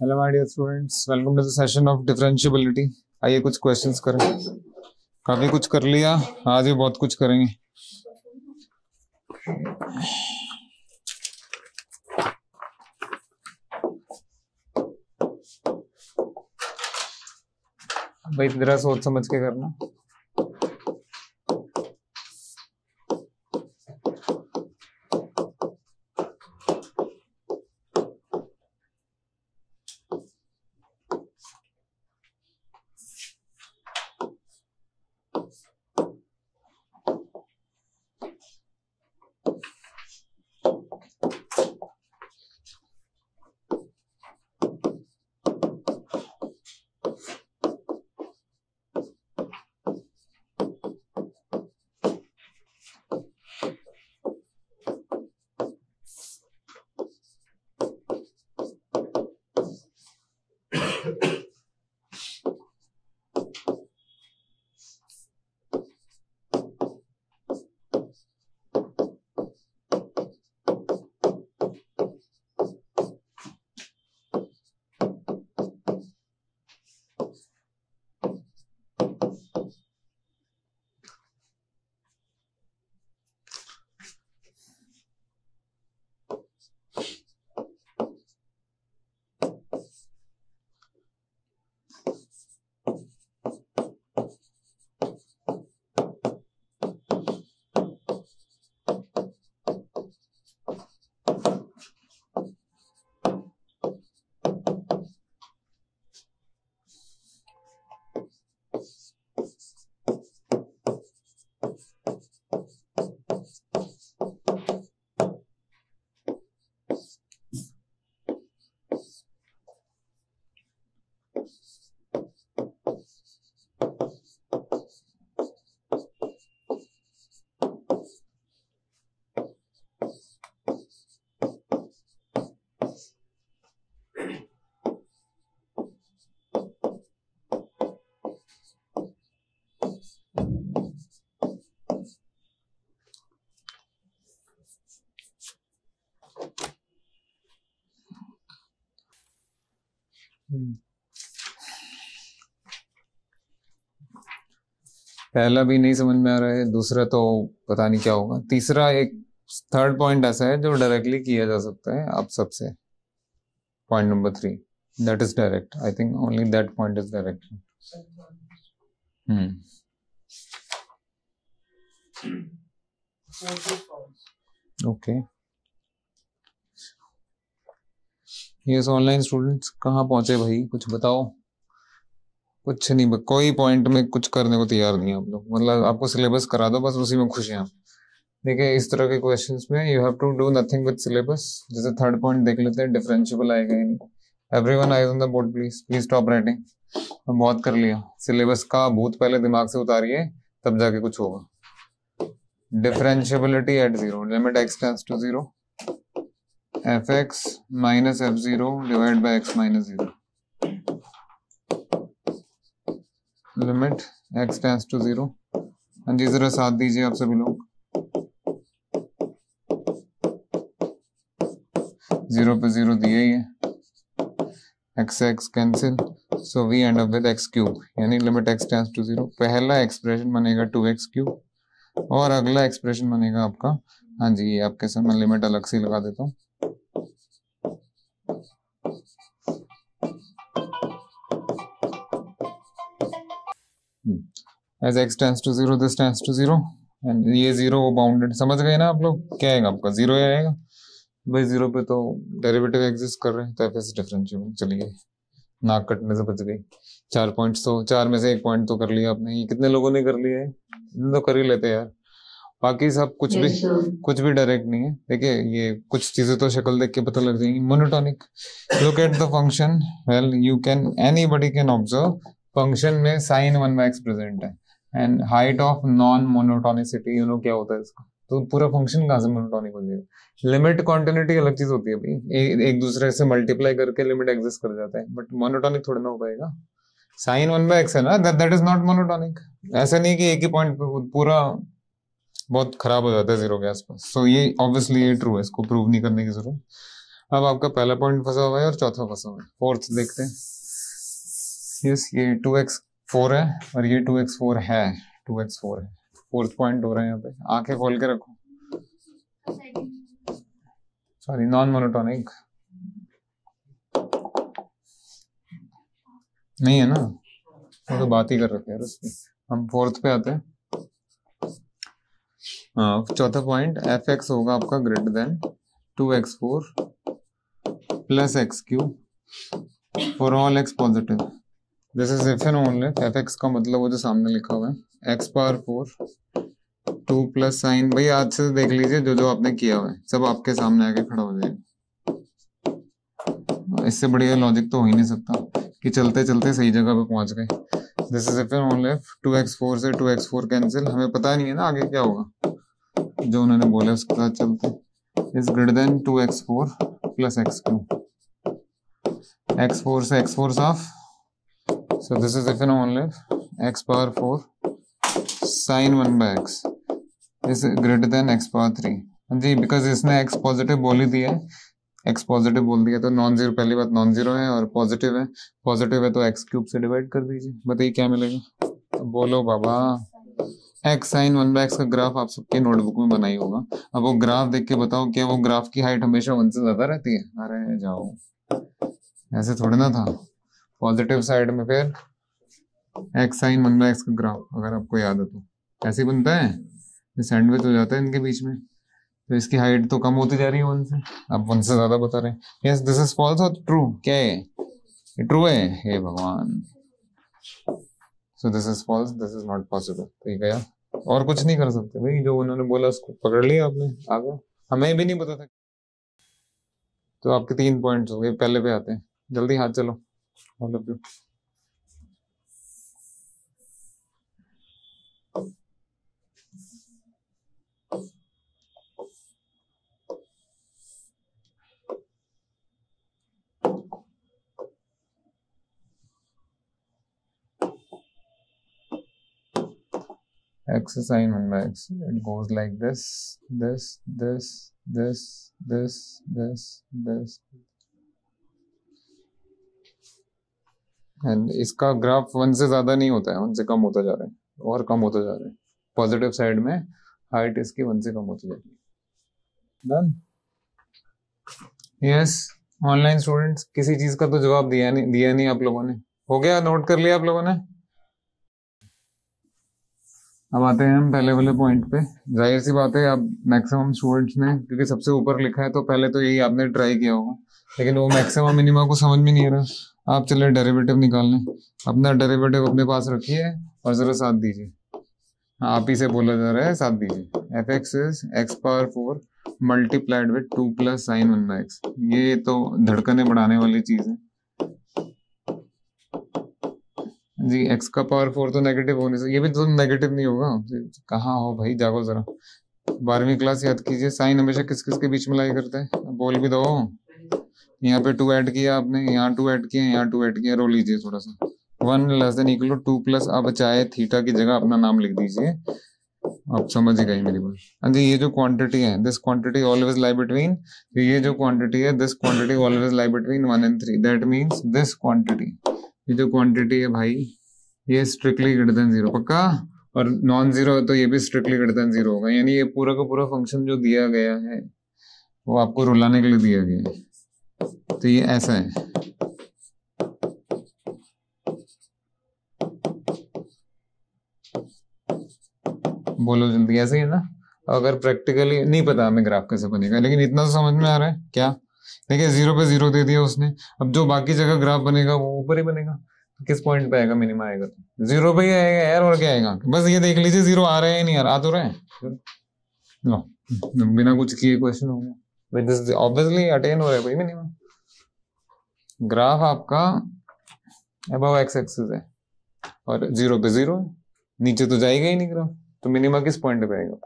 Hello my dear students, welcome to the session of differentiability. आइए कुछ questions करें। काफी कुछ कर लिया, आज भी बहुत कुछ करेंगे। भाई जरा सोच समझ के करना। पहला भी नहीं समझ में आ रहा है, दूसरा तो पता नहीं क्या होगा, तीसरा एक थर्ड पॉइंट ऐसा है जो डायरेक्टली किया जा सकता है आप सबसे। Point number 3, that is direct. I think only that point is direct. Okay, yes online students कहाँ पहुंचे भाई, कुछ बताओ। कुछ नहीं, कोई पॉइंट में कुछ करने को तैयार नहीं है आप लोग। मतलब आपको सिलेबस करा दो बस, उसी में खुशियां। देखिए इस तरह के क्वेश्चंस में you have to do nothing with syllabus. जैसे थर्ड पॉइंट देख लेते हैं, डिफरेंशिएबल आएगा ही नहीं। Everyone eyes on the board please, please stop writing. हम बहुत कर लिया, सिलेबस का भूत पहले दिमाग से उतारिए, तब जाके कुछ होगा। Differentiability at zero, limit x tends to 0 fx minus f0 divide by x minus 0। Limit x tends to 0। हाँ जी जरा साथ दीजिए आप सभी लोग। 0 पे 0 दिए ही है, x x cancel, so we end up with x cube, यानी लिमिट x टेंड्स टू 0। पहला एक्सप्रेशन बनेगा 2x क्यूब और अगला एक्सप्रेशन बनेगा आपका, हाँ जी ये आपके सामने लिमिट अलग से लगा देता हूँ। As x tends to 0, this tends to 0, and ये 0 बाउंडेड, समझ गए ना आप लोग। क्या आएगा आपका, 0 ही आएगा भाई। 0 पे तो डेरिवेटिव एग्जिस्ट कर रहे हैं, तो f डिफरेंशिएबल। चलिए नाक कटने से बच गई। 4 पॉइंट्स तो, 4 में से 1 पॉइंट तो कर लिया आपने। ये कितने लोगों ने कर लिया है, तो कर ही लेते यार। बाकी सब कुछ भी डायरेक्ट नहीं है। देखिए ये कुछ चीजें तो शक्ल देख के पता लग जाएंगी। Monotonic, look at the function. Well you can, anybody can observe function में sin 1/x प्रेजेंट है and height of non monotonicity, you know क्या होता है इसका। तो पूरा फंक्शन कहां से मोनोटोनिक हो जाएगा। लिमिट कॉन्टिन्यूटी अलग चीज होती है भाई, एक दूसरे से मल्टीप्लाई करके लिमिट एग्जिस्ट कर जाता है, बट मोनोटोनिक थोड़ा ना हो पाएगा। sin 1/x है ना, दैट इज नॉट मोनोटोनिक। ऐसा नहीं कि एक ही पॉइंट पे पूरा बहुत खराब हो जाता है 0 के आसपास। सो ये ऑब्वियसली ये ट्रू है, इसको प्रूव नहीं करने की जरूरत। अब आपका पहला पॉइंट फंसा हुआ है और चौथा फंसा हुआ है। फोर्थ देखते हैं। यस, ये 2x4 है और ये 2x4 है, 2x4 है। फोर्थ पॉइंट हो रहा है यहाँ पे। आंखें खोल के रखो। सॉरी, नॉन मोनोटोनिक नहीं है ना, वो तो बात ही कर रखे हैं उसकी। हम फोर्थ पे आते हैं। हाँ, चौथा पॉइंट f(x) होगा आपका greater than 2x4 plus x³ for all x positive. This is if and only f(x) का मतलब वो जो सामने लिखा हुआ है x⁴ 2 प्लस साइन। भाई आज से देख लीजिए, जो जो आपने किया हुआ है सब आपके सामने आके खड़ा हो जाएगा। इससे बढ़िया लॉजिक तो हो ही नहीं सकता कि चलते चलते सही जगह पे पहुंच गए। This is if and only 2x4 से 2x4 कैंसिल। हमें पता नहीं है ना आगे क्या होगा, जो उन्होंने बोला उसके साथ चलते। Is greater than 2x4 plus x³। x4 से x4 साफ। So this is if and only x⁴ sine 1/x is greater than x⁴। जी, बिकॉज इसने x पॉजिटिव बोल ही दिया है, x पॉजिटिव बोल दिया तो नॉन जीरो, पहली बात नॉन जीरो है और पॉजिटिव है। पॉजिटिव है तो x³ से डिवाइड कर दीजिए। बताइए क्या मिलेगा, तो बोलो बाबा। x साइन 1/x का ग्राफ आप सबके नोटबुक में बनाई होगा। अब वो ग्राफ देख के बताओ, क्या वो ग्राफ की हाइट हमेशा 1 से ज्यादा रहती है? अरे जाओ, ऐसे थोड़ी ना था। पॉजिटिव साइड में फिर x साइन 1/x का ग्राफ अगर आपको याद है तो ऐसे ही बनता है, सैंडविच हो जाता है इनके बीच में। तो इसकी हाइट तो कम होती जा रही है 1 से, आप 1 से ज्यादा बता रहे हैं। यस, दिस इज फॉल्स और ट्रू? क्या है ये? ट्रू है। हे भगवान, so this is false, this is not possible. ठीक है यार, और कुछ नहीं कर सकते भाई, जो उन्होंने बोला उसको पकड़ लिया आपने, आगे हमें भी नहीं पता था। तो आपके 3 पॉइंट्स हो गए। पहले पे आते हैं, जल्दी हाथ चलो all of you. x sin 1/x, it goes like this, this, this, this, this, this, and इसका ग्राफ 1 से ज्यादा नहीं होता है, 1 से कम होता जा रहा है और कम होता जा रहा है। पॉजिटिव साइड में हाइट इसकी 1 से कम होती जा रही है। डन? यस, ऑनलाइन स्टूडेंट्स किसी चीज का तो जवाब दिया नहीं आप लोगों ने। हो गया, नोट कर लिया आप लोगों ने? अब आते हैं हम पहले वाले पॉइंट पे। जाहिर सी बात है, अब मैक्सिमम स्टूडेंट्स ने, क्योंकि सबसे ऊपर लिखा है तो पहले तो यही आपने ट्राई किया होगा, लेकिन वो मैक्सिमम मिनिमा को समझ में नहीं आ रहा। आप चले डेरिवेटिव निकालने, अपना डेरिवेटिव अपने पास रखिए और जरा साथ दीजिए। आप ही से बोला जा रहा है, साथ दीजिए। f(x) is x⁴ multiplied with 2 plus sine 1/x। ये तो धड़कने बढ़ाने वाली चीज है जी। x⁴ तो नेगेटिव होने से, ये भी तो नेगेटिव नहीं होगा। कहाँ हो भाई, जागो जरा। 12वीं क्लास याद कीजिए। साइन हमेशा किस किस के बीच में लाई करते हैं, बोल भी दो। यहाँ पे 2 ऐड किया आपने, यहाँ 2 ऐड किया, यहाँ 2 ऐड किया। रो लीजिए थोड़ा सा। 1 less than equal to 2 plus, अब चाहे थीटा की जगह अपना नाम लिख दीजिए। आप समझ ही गए मेरी बात। हाँ जी, ये जो क्वांटिटी है, this quantity always lie between, ये जो क्वांटिटी है, this quantity always lie between 1 and 3। That means this quantity, ये जो क्वांटिटी है भाई, ये स्ट्रिक्टली ग्रेटर देन 0। पक्का? और नॉन जीरो है तो ये भी स्ट्रिक्टली ग्रेटर देन 0 होगा। यानी ये पूरा का पूरा फंक्शन जो दिया गया है वो आपको रुलाने के लिए दिया गया है। तो ये ऐसा है। बोलो जल्दी, ऐसे ही है ना? अगर प्रैक्टिकली नहीं पता हमें ग्राफ कैसे बनेगा, लेकिन इतना तो समझ में आ रहा है क्या? देखिए 0 पे 0 दे दिया उसने। अब जो बाकी जगह ग्राफ बनेगा वो ऊपर ही बनेगा। किस पॉइंट पे आएगा? मिनिमा आएगा तो 0 पे ही आएगा यार, और क्या आएगा? बस ये देख लीजिए 0 आ रहे हैं नहीं, यार आ तो रहे हैं। लो, बिना कुछ किए क्वेश्चन हो गया। ऑब्वियसली अटेन हो रहा है भाई मिनिमा। ग्राफ आपका अबव x एक्सिस है और 0 पे 0 है, नीचे तो जाएगा ही नहीं ग्राफ, तो मिनिमा किस पॉइंट पे आएगा?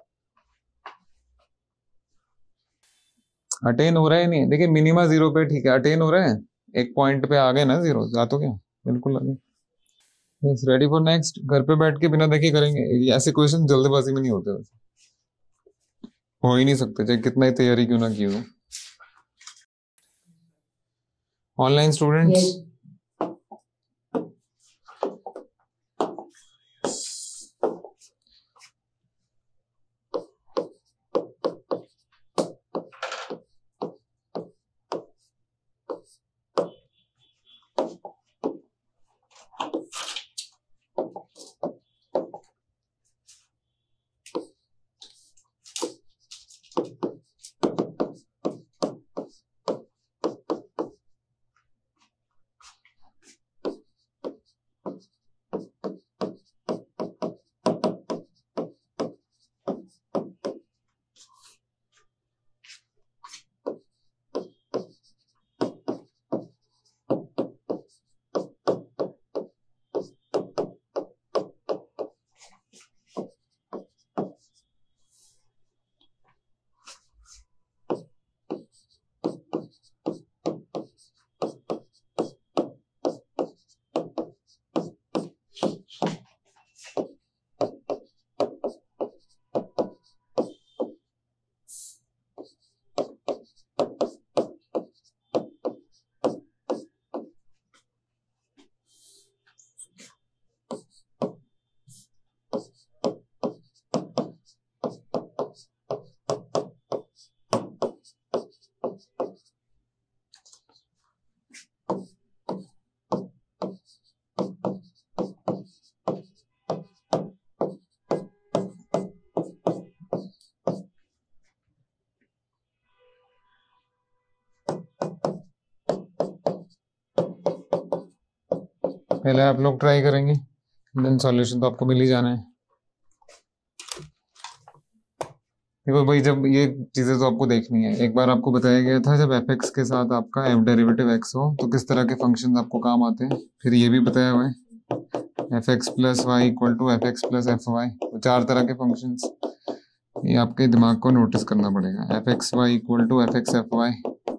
अटेन हो रहा है नहीं। देखिए मिनिमा 0 पे ठीक है, अटेन हो रहा है, एक पॉइंट पे आ गए ना 0, जा तो क्या? बिल्कुल आ गए। Yes, ready for next. घर पे बैठ के बिना देखे करेंगे ऐसे क्वेश्चन, जल्दबाजी में नहीं होते, वैसे हो ही नहीं सकते चाहे कितना ही तैयारी क्यों ना की हो। Online students? पहले आप लोग ट्राई करेंगे, देन सॉल्यूशन तो आपको मिल ही जाना है। देखो भाई, जब ये चीजें तो आपको देखनी है। एक बार आपको बताया गया था जब एफ एक्स के साथ आपका एफ डेरिवेटिव एक्स हो तो किस तरह के फंक्शन आपको काम आते हैं। फिर ये भी बताया हुआ है F X plus Y equal to F X plus F Y, तो 4 तरह के फंक्शंस, ये आपके दिमाग को नोटिस करना पड़ेगा। F x y equal to F x f y,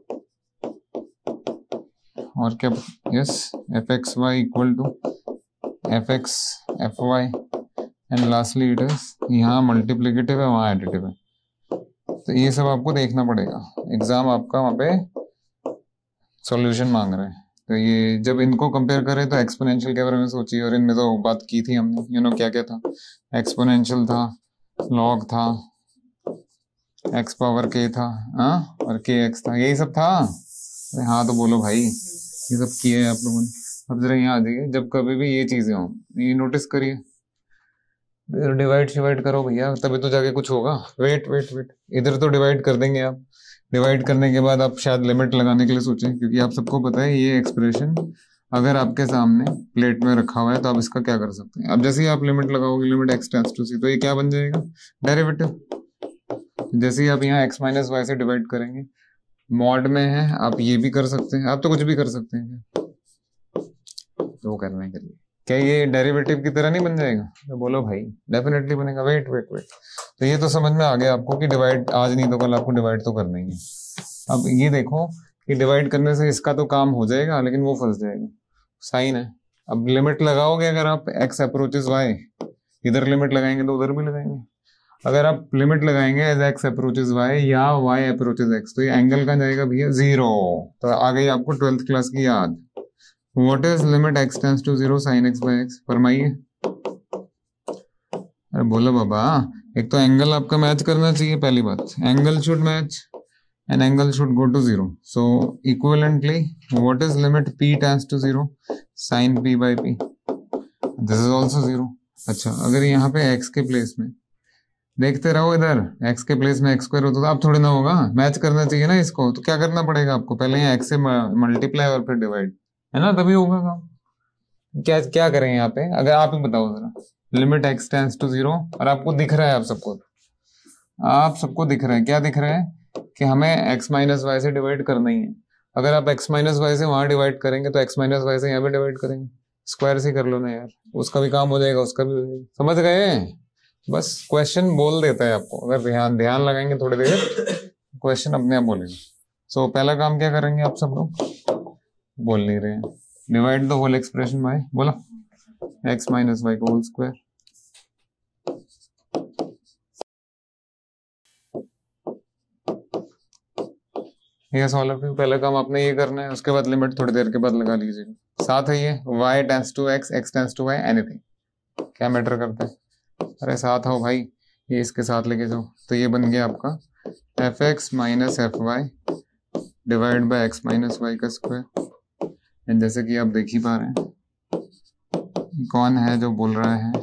और क्या? Yes, f x y equal to F x f y, and lastly it is, यहाँ मल्टीप्लिकेटिव है वहाँ एडिटिव है। तो ये सब आपको देखना पड़ेगा, एग्जाम आपका वहाँ पे सॉल्यूशन मांग रहा है। तो ये जब इनको कंपेयर करें तो एक्सपोनेंशियल के बारे में सोचिए, और इनमें तो बात की थी हमने, क्या क्या था। एक्सपोनेंशियल था, लॉग था, एक्स पावर के था, हाँ, और के एक्स था, यही सब था। हाँ तो बोलो भाई, ये सब किए हैं आप लोगों ने। अब जरा यहाँ आ जाइए, जब कभी भी ये चीजें हो ये नोटिस करिए, डिवाइड शिवाइड करो भैया, तभी तो जाके कुछ होगा। वेट वेट वेट, इधर तो डिवाइड कर देंगे आप, डिवाइड करने के बाद आप शायद लिमिट लगाने के लिए सोचें, क्योंकि आप सबको पता है ये एक्सप्रेशन अगर आपके सामने प्लेट में रखा हुआ है तो आप इसका क्या कर सकते हैं। अब जैसे ही आप लिमिट लगाओगे, limit x tends to c, तो ये क्या बन जाएगा? डेरिवेटिव। जैसे ही आप यहाँ एक्स माइनस वाई से डिवाइड करेंगे, मॉड में है, आप ये भी कर सकते हैं, आप तो कुछ भी कर सकते हैं। तो वो करने के लिए क्या ये डेरिवेटिव की तरह नहीं बन जाएगा? तो बोलो भाई, डेफिनेटली बनेगा। वेट वेट वेट, तो ये तो समझ में आ गया आपको कि डिवाइड आज नहीं तो कल आपको डिवाइड तो करना ही है। अब ये देखो कि डिवाइड करने से इसका तो काम हो जाएगा, लेकिन वो फंस जाएगा, साइन है। अब लिमिट लगाओगे, अगर आप x अप्रोचेस y, इधर लिमिट लगाएंगे तो उधर भी लगाएंगे। अगर आप लिमिट लगाएंगे एज x अप्रोचेस y या y अप्रोचेस x, तो ये एंगल कहाँ जाएगा भैया? 0। तो आ गई आपको 12th क्लास की याद। What is limit x tends to 0 sin x by x? फरमाइए। अरे बोलो बाबा, एक तो एंगल आपका मैच करना चाहिए, पहली बात, angle should match and angle should go to 0. So equivalently, what is limit p tends to 0 sin p by p? This is also 0. अच्छा, अगर यहाँ पे x के प्लेस में देखते रहो, इधर x के प्लेस में x स्क्वायर होता तो आप थोड़ी ना होगा, मैच करना चाहिए ना इसको। तो क्या करना पड़ेगा आपको? पहले यहाँ x से मल्टीप्लाई और फिर डिवाइड, है ना, तभी होगा काम। क्या क्या करें यहाँ पे? अगर आप ही बताओ जरा, लिमिट x टेंड्स टू 0, और आपको दिख रहा है, आप सबको दिख रहा है, क्या दिख रहा है कि हमें x माइनस वाई से डिवाइड करना ही है। अगर आप x माइनस वाई से वहां डिवाइड करेंगे तो x माइनस वाई से यहाँ पे डिवाइड करेंगे, स्क्वायर से कर लो ना यार, उसका भी काम हो जाएगा, उसका भी हो जाएगा। समझ गए? बस क्वेश्चन बोल देता है आपको, अगर ध्यान लगाएंगे थोड़ी देर, क्वेश्चन अपने आप बोलेगा। सो पहला काम क्या करेंगे आप सब लोग? बोल नहीं रहे हैं। Divide the whole expression by, बोला, x माइनस वाई का होल स्क्वायर। ये सॉल्व ऑफ पहले काम आपने ये करना है, उसके बाद लिमिट थोड़ी देर के बाद लगा लीजिएगा। साथ है ये y tends to x, x tends to y, anything, क्या मैटर करता है। अरे साथ हो भाई, ये इसके साथ लेके जाओ, तो ये बन गया आपका fx minus f y divide by x minus y का स्क्वायर। एंड जैसे कि आप देख ही पा रहे हैं कौन है जो बोल रहा है,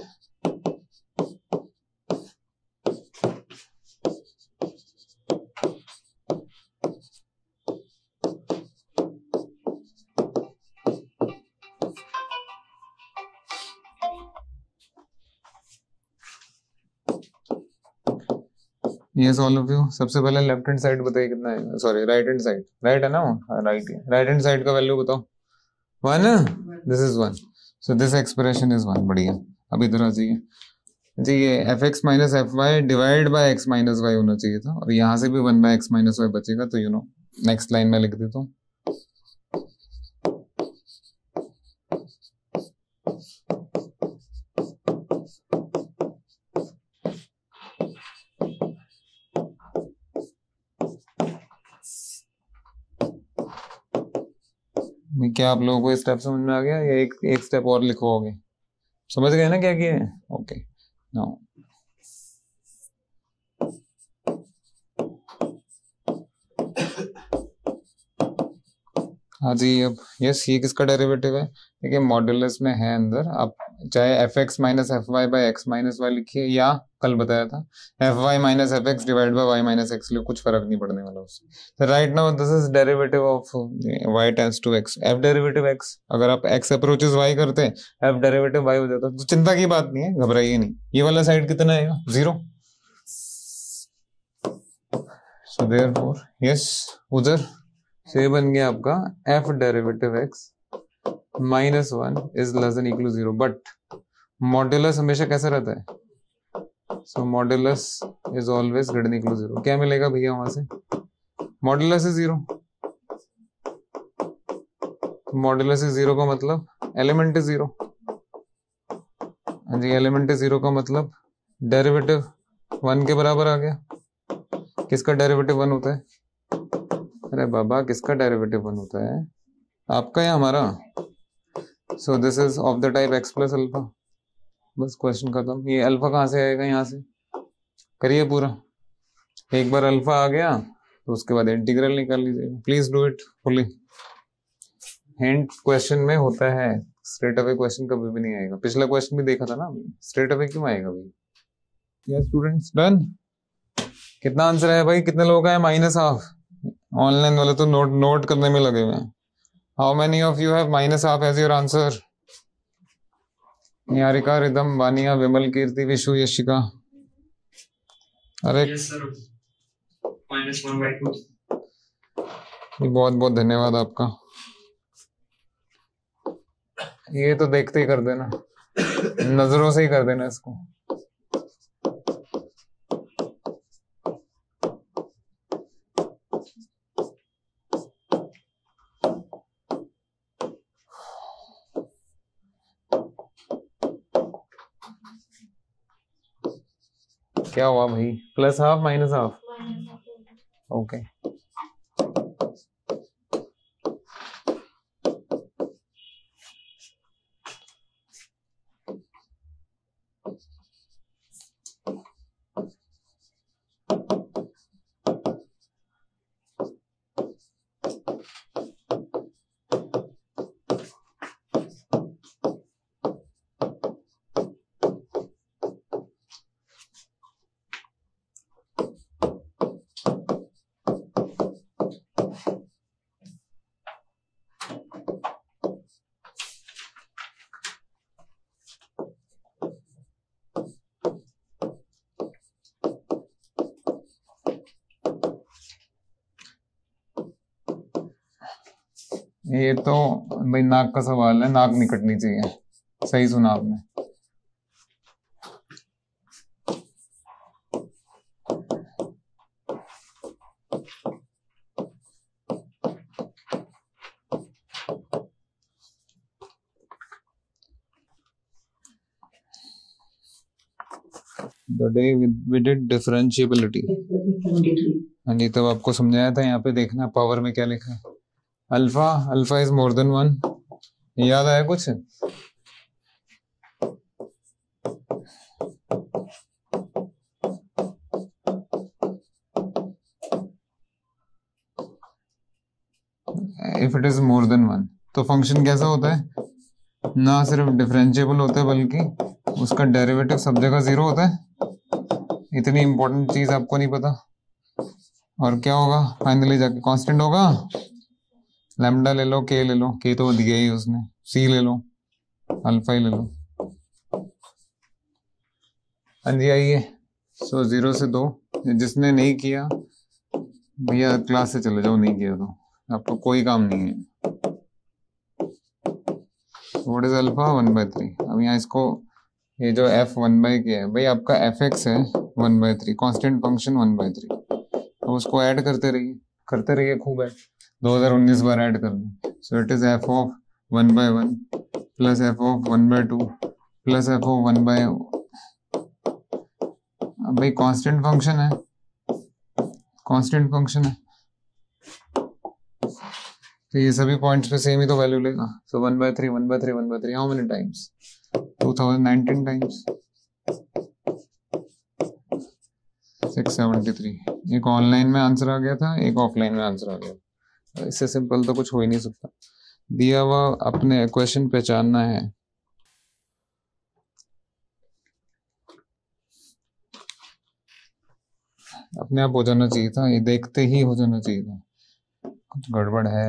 ये सॉल्व ऑफ यू। सबसे पहले लेफ्ट हैंड साइड बताइए कितना है, sorry right hand side, right है ना, राइट है, राइट हैंड साइड का वैल्यू बताओ। 1, this is 1, so this expression is 1। बढ़िया, अब इधर आ जाइए जी, ये f x minus f y divide by x minus y होना चाहिए था, और यहाँ से भी 1 बाई एक्स माइनस वाई बचेगा, तो यू नो नेक्स्ट लाइन में लिख देता हूँ। क्या आप लोगों को स्टेप समझ में आ गया, या एक स्टेप और लिखवाओगे? समझ गए ना क्या किया है? ओके, नाउ हाँ जी। अब यस, ये किसका डेरिवेटिव है? देखिए मॉड्यूलस में है अंदर, आप चाहे f x minus f y by x minus y लिखिए, या कल बताया था f y minus f x divide by y minus x लिखो, कुछ फर्क नहीं पड़ने वाला उससे। तो right now this is derivative of y tends to x, f derivative x. अगर आप एक्स अप्रोचेस वाई करते हैं, एफ डेरिवेटिव वाई हो जाता, तो चिंता की बात नहीं है, घबराइए नहीं। ये वाला साइड कितना आएगा? 0। सो देयरफॉर यस, उधर से बन गया आपका f derivative x minus 1 is less than equal to 0, but modulus हमेशा कैसा रहता है? So modulus is always greater than equal to 0। क्या मिलेगा भैया वहां से? मॉड्यूलस इज 0, मॉड्यूलस इज 0 का मतलब एलिमेंट इज 0। हाँ जी, एलिमेंट इज 0 का मतलब डेरिवेटिव 1 के बराबर आ गया। किसका डेरिवेटिव 1 होता है? अरे बाबा, किसका डेरिवेटिव 1 होता है, आपका या हमारा? So this is of the type x plus alpha. बस क्वेश्चन खत्म। ये अल्फा कहाँ से आएगा? यहाँ से करिए पूरा। एक बार अल्फा आ गया तो उसके बाद इंटीग्रल निकाल लीजिएगा। Please do it fully. Hint question में होता है, स्ट्रेट अवे क्वेश्चन कभी भी नहीं आएगा। पिछला क्वेश्चन भी देखा था ना, स्ट्रेट अवे क्यों आएगा भाई? Yes students, done. कितना आंसर है भाई? कितने लोग हैं? -1/2। ऑनलाइन वाले तो नोट करने में लगे हुए हैं। How many of you have -1/2 as your answer? Niharika, Ridham, Vaniya, Vimal, Kirti, Vishu, Yashika. अरे yes, sir. -1/2। बहुत बहुत धन्यवाद आपका। ये तो देखते ही कर देना, नजरों से ही कर देना इसको। क्या हुआ भाई? +1/2 -1/2? ओके, ये तो भाई नाक का सवाल है, नाक नहीं कटनी चाहिए। सही सुना आपने। The day we did differentiability. हाँ जी, तब आपको समझाया था। यहाँ पे देखना पावर में क्या लिखा है, alpha, alpha is more than 1। याद आया कुछ? If it is more than 1 तो फंक्शन कैसा होता है, ना सिर्फ डिफरेंशिएबल होता है बल्कि उसका डेरिवेटिव सब जगह 0 होता है। इतनी इंपॉर्टेंट चीज आपको नहीं पता। और क्या होगा फाइनली जाके, कांस्टेंट होगा। लैम्डा ले लो, के ले लो, के तो दिया ही उसने, सी ले लो, अल्फा ही ले लो। हाँ जी आइए। सो 0 से 2, जिसने नहीं किया भैया क्लास से चले जाओ, नहीं किया तो आपको कोई काम नहीं है। What is alpha? 1/3। अब यहाँ इसको, ये जो f 1/k है भाई, आपका fx है 1/3, कांस्टेंट फंक्शन 1/3। अब उसको ऐड करते रहिए खूब ऐड, 2019 बार ऐड कर दें। So it is f of 1/1 plus f of 1/2 plus f of 1/, अब भाई कांस्टेंट फंक्शन है, कांस्टेंट फंक्शन है तो ये सभी पॉइंट्स पे सेम ही तो वैल्यू लेगा। So 1/3 1/3 1/3 how many times? 2019 times 673। एक ऑनलाइन में आंसर आ गया था, एक ऑफलाइन में आंसर आ गया। इससे सिंपल तो कुछ हो ही नहीं सकता। दिया हुआ अपने क्वेश्चन पहचानना है। अपने आप हो जाना चाहिए था, ये देखते ही हो जाना चाहिए था। कुछ गड़बड़ है।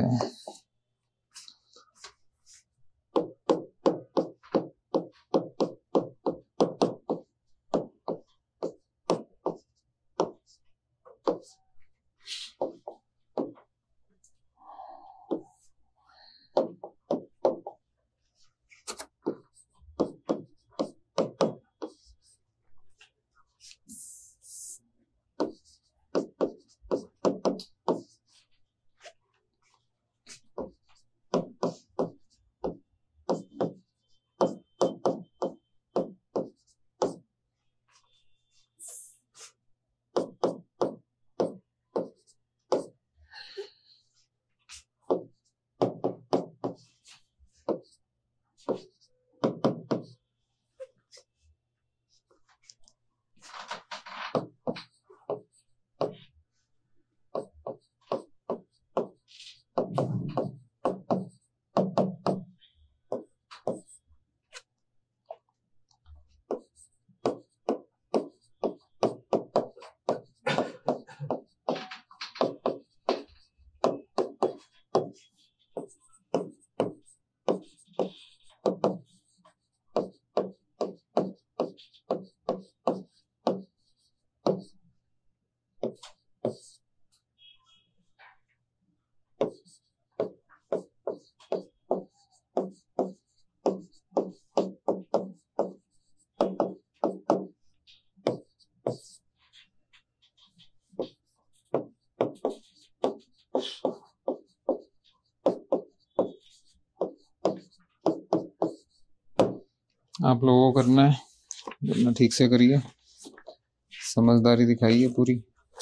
आप लोगों को करना है, करना ठीक से करिए, समझदारी दिखाइए पूरी,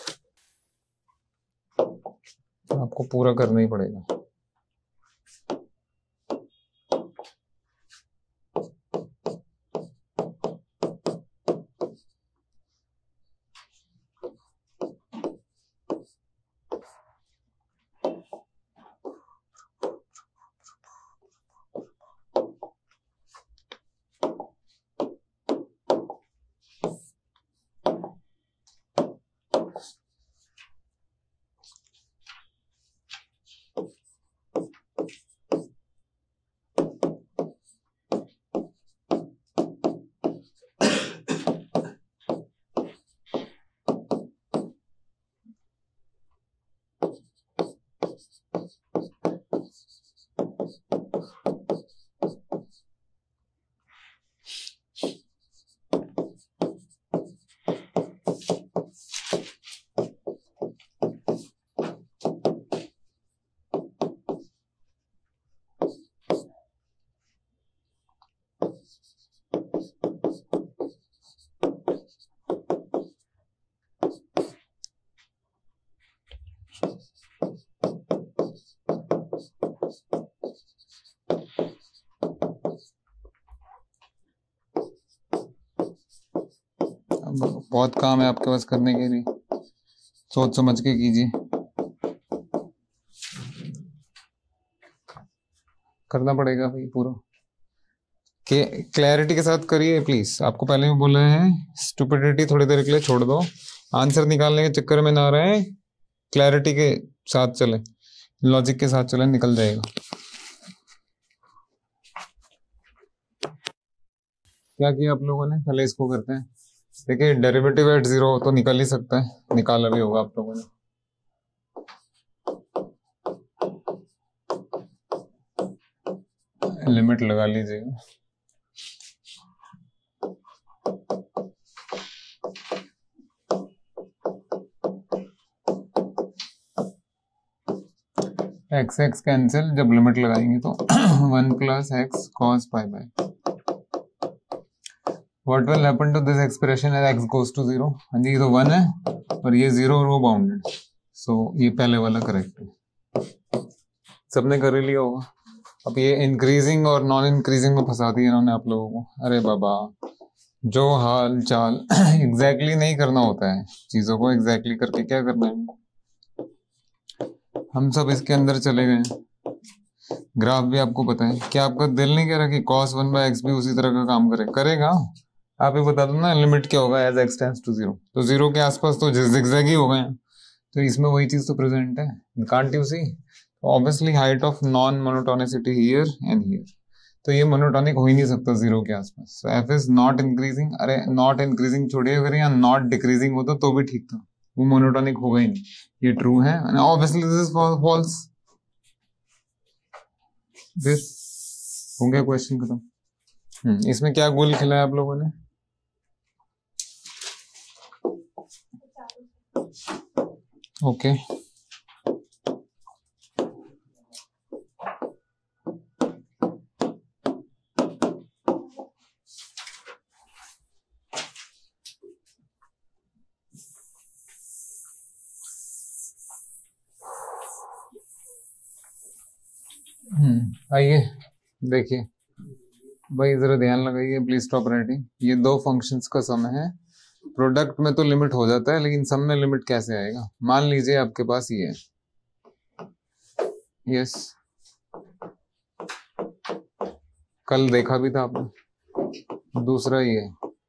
आपको पूरा करना ही पड़ेगा। बहुत काम है आपके पास करने के लिए, सोच समझ के कीजिए, करना पड़ेगा भाई पूरा। क्लैरिटी के साथ करिए प्लीज, आपको पहले भी बोले हैं, स्टुपिडिटी थोड़ी देर के लिए छोड़ दो, आंसर निकालने के चक्कर में ना रहे, क्लैरिटी के साथ चले, लॉजिक के साथ चले, निकल जाएगा। क्या किया आप लोगों ने, पहले इसको करते हैं। देखिए डेरिवेटिव एट जीरो तो निकल ही सकता है, निकाला भी होगा आप लोगों ने। लिमिट लगा लीजिएगा। एक्स एक्स कैंसिल, जब लिमिट लगाएंगे तो 1 plus x cos pi by, what will happen to this expression as x goes to zero. हाँ जी, ये तो 1 है और ये 0 रो बाउंडेड, सो ये पहले वाला करेक्ट है, सबने कर ही लिया होगा। अब ये इंक्रीजिंग और नॉन इंक्रीजिंग में फंसा दिया इन्होंने आप लोगों को। अरे बाबा, जो हाल चाल एग्जैक्टली नहीं करना होता है चीजों को, एग्जैक्टली करके क्या करना है। हम सब इसके अंदर चले गए, ग्राफ भी आपको पता है। क्या आपका दिल नहीं कह रहा कि cos 1/x भी उसी तरह का काम करेगा? आप ही बता दो ना, लिमिट क्या होगा as x tends to zero, तो जीरो के आसपास तो जिगजैग ही हो गए हैं, तो इसमें वही चीज तो प्रेजेंट है, can't you see. Obviously height of non monotonicity here and here, तो ये मोनोटोनिक हो ही नहीं सकता जीरो के आसपास। So f is not increasing, अरे नॉट इंक्रीजिंग छोड़िए, अगर यहाँ नॉट डिक्रीजिंग होता तो भी ठीक था, वो मोनोटोनिक होगा ही नहीं, ये ट्रू है। Obviously this is false. This हो गया क्वेश्चन खत्म। इसमें क्या गोल खिलाया आप लोगों ने? ओके आइए देखिए भाई, जरा ध्यान लगाइए, प्लीज स्टॉप राइटिंग। ये दो फंक्शंस का सम है, प्रोडक्ट में तो लिमिट हो जाता है, लेकिन सम में लिमिट कैसे आएगा? मान लीजिए आपके पास ये है, यस, कल देखा भी था आपने, दूसरा ये।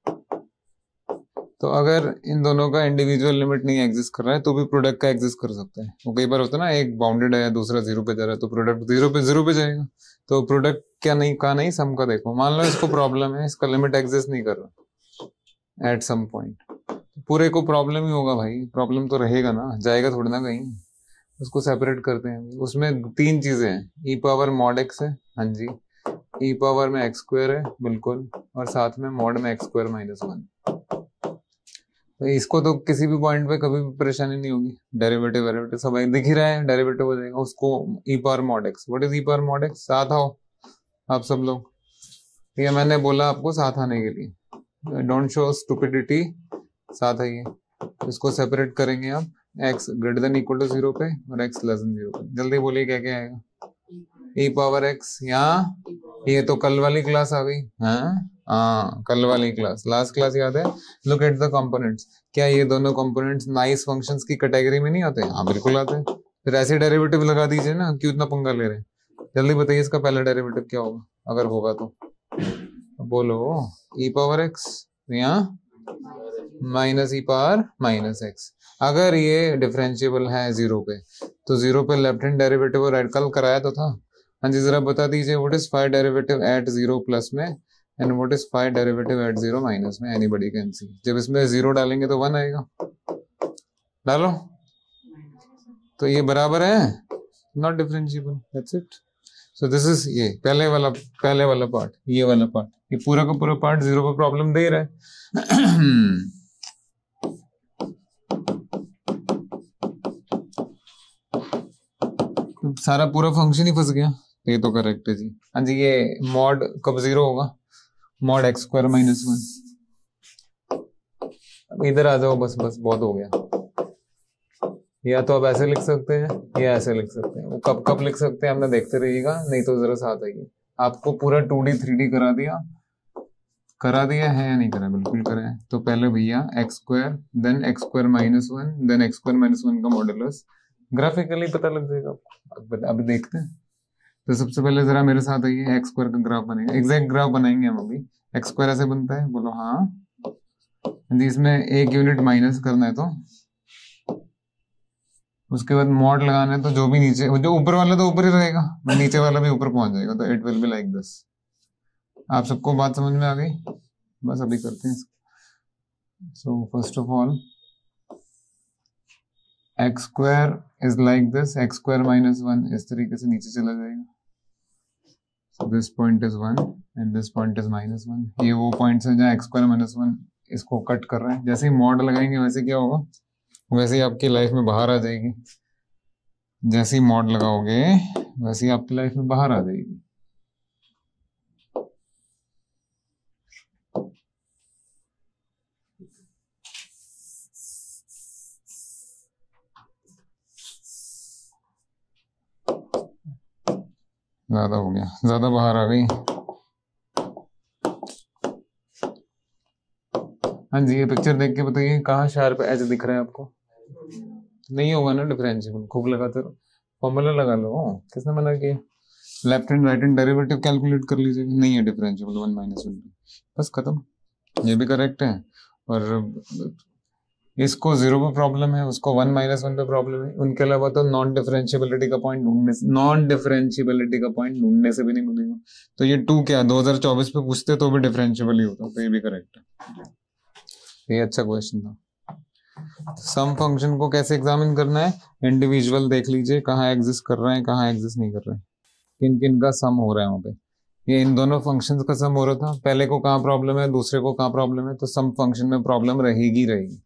तो अगर इन दोनों का इंडिविजुअल लिमिट नहीं एग्जिस्ट कर रहा है तो भी प्रोडक्ट का एग्जिस्ट कर सकता है। वो कई बार होता है ना, एक बाउंडेड है दूसरा जीरो पे जा रहा है, तो प्रोडक्ट जीरो पे जाएगा। तो प्रोडक्ट क्या नहीं का नहीं, सम का देखो। मान लो इसको प्रॉब्लम है, इसका लिमिट एग्जिस्ट नहीं कर रहा एट सम पॉइंट, पूरे को प्रॉब्लम ही होगा भाई, प्रॉब्लम तो रहेगा ना, जाएगा थोड़ा ना कहीं। उसको सेपरेट करते हैं, उसमें तीन चीजें हैं, ई पावर मॉड एक्स है, हाँ जी, ई पावर में एक्स स्क्वायर है बिल्कुल, और साथ में मॉड में एक्स स्क्वायर माइनस 1। तो इसको तो किसी भी पॉइंट पे कभी भी परेशानी नहीं होगी, डेरिवेटिव वेरिवेटिव सब दिख ही रहा है, डेरिवेटिव हो जाएगा। उसको e power mod x, what is e power mod x? साथ आओ आप सब लोग, ये मैंने बोला आपको साथ आने के लिए, डोंट शो स्टुपिडिटी, साथ आइए। इसको सेपरेट करेंगे आप, x greater than equal to 0 पे और एक्स लेस देन 0 पे। जल्दी बोलिए क्या क्या आएगा? ई पावर एक्स, यहाँ ये तो कल वाली क्लास आ गई, हाँ कल वाली क्लास, लास्ट क्लास याद है? लुक एट द कंपोनेंट्स, क्या ये दोनों कंपोनेंट्स नाइस फंक्शंस की कैटेगरी में नहीं आते? हाँ बिल्कुल आते हैं। फिर ऐसे डेरिवेटिव लगा दीजिए ना, क्यों इतना पंगा ले रहे हैं? जल्दी बताइए इसका पहला डेरिवेटिव क्या होगा, अगर होगा तो बोलो। ई पावर एक्स, यहाँ minus e power minus x. अगर ये डिफरेंशिएबल है 0 पे, तो 0 पे लेफ्ट हैंड डेरिवेटिव और राइट, कल कराया तो था। हाँ जी, जरा बता दीजिए, what is 5 derivative at 0 plus में and what is 5 derivative at 0 minus में? Anybody can see. जब इसमें 0 डालेंगे तो 1 आएगा, डालो, तो ये बराबर है, not differentiable, that's it. So this is ये पहले वाला पार्ट, ये वाला पार्ट, ये पूरा का पूरा पार्ट 0 पे प्रॉब्लम दे रहा है। सारा पूरा फंक्शन ही फंस गया, ये तो करेक्ट है जी। हाँ जी, ये मॉड कब 0 होगा? Mod x square minus 1। अब इधर आ जाओ, बस बहुत हो गया। या तो आप ऐसे लिख सकते हैं या ऐसे लिख सकते हैं, वो कब लिख सकते हैं आपने देखते रहिएगा, नहीं तो जरा साथ आइए। आपको पूरा 2D 3D करा दिया, करा दिया है या नहीं करा? बिल्कुल करा है। तो पहले भैया x square then x square minus one then x square minus one का मॉडुलस ग्राफिकली पता लग जाएगा आपको। अब देखते हैं। तो सबसे पहले जरा मेरे साथ आइए, एक्स स्क्वायर का ग्राफ बनेगा, एग्जैक्ट ग्राफ बनाएंगे हम अभी। एक्स स्क्वायर ऐसे बनता है, बोलो हाँ। इसमें एक यूनिट माइनस करना है तो उसके बाद मॉड लगाना है, तो जो भी नीचे, जो ऊपर वाला तो ऊपर ही रहेगा, नीचे वाला भी ऊपर पहुंच जाएगा। तो it will be like this. आप सबको बात समझ में आ गई? बस अभी करते हैं। So first of all x square is like this, x square minus one इस तरीके से नीचे चला जाएगा। So this point is one and this point is minus one. ये वो पॉइंट्स है जहाँ एक्स स्क्वायर माइनस वन इसको कट कर रहे हैं। जैसे ही मॉड लगाएंगे वैसे क्या होगा, वैसे ही आपकी लाइफ में बाहर आ जाएगी। जैसे ही मॉड लगाओगे वैसे ही आपकी लाइफ में बाहर आ जाएगी। ज्यादा हो गया, ज्यादा बाहर आ गई। हाँ जी, ये पिक्चर देख के बताइए कहाँ शार्प एज दिख रहा है आपको? नहीं होगा ना डिफरेंशिएबल। खूब लगाते रहो, फॉर्मूला लगा लो। किसने मना किया? Left hand right hand derivative calculate कर लीजिएगा। नहीं है डिफरेंशिएबल, वन माइनस वन, बस खत्म। ये भी करेक्ट है। और इसको जीरो पे प्रॉब्लम है, उसको वन माइनस वन पे प्रॉब्लम है। उनके अलावा तो नॉन डिफरेंशिएबिलिटी का पॉइंट ढूंढने से, नॉन डिफरेंशिएबिलिटी का पॉइंट ढूंढने से भी नहीं मिलेगा। तो ये टू क्या 2024 पे पूछते तो भी डिफरेंशिएबल ही होता। तो ये भी करेक्ट है। ये अच्छा क्वेश्चन था। सम फंक्शन को कैसे एग्जामिन करना है? इंडिविजुअल देख लीजिए कहाँ एग्जिस्ट कर रहे हैं, कहाँ एग्जिस्ट नहीं कर रहे हैं, किन किन का सम हो रहा है वहां पे। ये इन दोनों फंक्शंस का सम हो रहा था। पहले को कहाँ प्रॉब्लम है, दूसरे को कहाँ प्रॉब्लम है, तो सम फंक्शन में प्रॉब्लम रहेगी रहेगी।